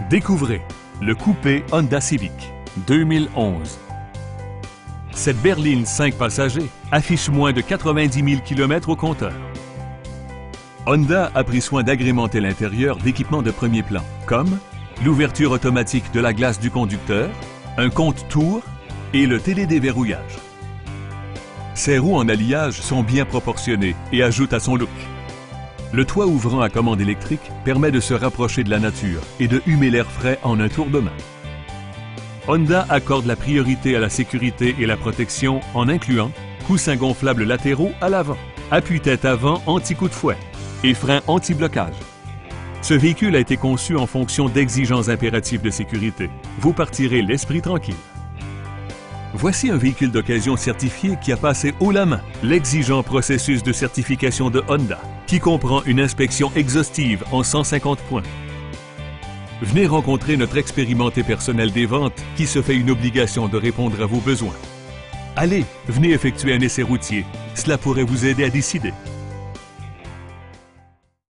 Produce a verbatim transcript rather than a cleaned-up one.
Découvrez le coupé Honda Civic deux mille onze. Cette berline cinq passagers affiche moins de quatre-vingt-dix mille kilomètres au compteur. Honda a pris soin d'agrémenter l'intérieur d'équipements de premier plan, comme l'ouverture automatique de la glace du conducteur, un compte-tours et le télédéverrouillage. Ses roues en alliage sont bien proportionnées et ajoutent à son look. Le toit ouvrant à commande électrique permet de se rapprocher de la nature et de humer l'air frais en un tour de main. Honda accorde la priorité à la sécurité et la protection en incluant coussins gonflables latéraux à l'avant, appuie-tête avant anti-coup de fouet et frein anti-blocage. Ce véhicule a été conçu en fonction d'exigences impératives de sécurité. Vous partirez l'esprit tranquille. Voici un véhicule d'occasion certifié qui a passé haut la main l'exigeant processus de certification de Honda, qui comprend une inspection exhaustive en cent cinquante points. Venez rencontrer notre expérimenté personnel des ventes qui se fait une obligation de répondre à vos besoins. Allez, venez effectuer un essai routier. Cela pourrait vous aider à décider.